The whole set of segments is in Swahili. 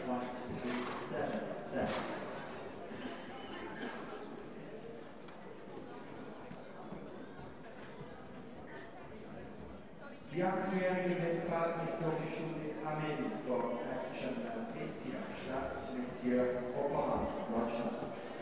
1.377 seconds. Die aktuelle Westfalen-Schule Amelie for Action Etienne Stadt mit Jörg Oppermann, Deutschland.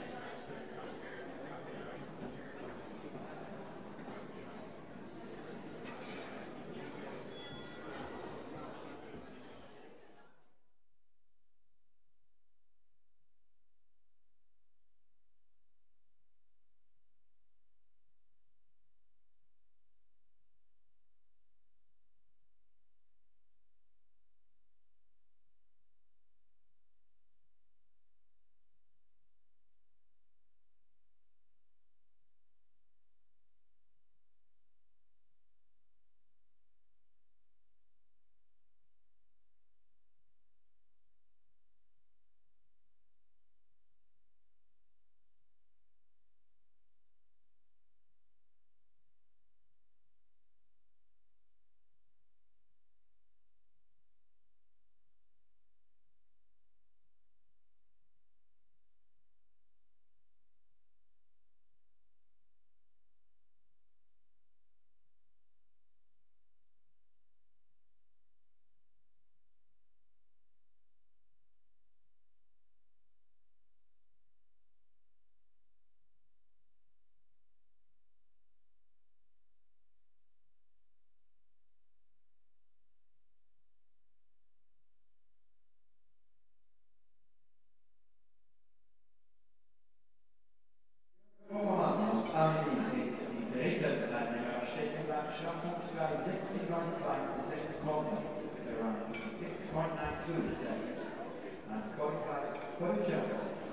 Die dritte Teilnehmerabstechungsabschaffung für 60.92 Sekunden, 60.92 seconds, and qualified for the jump.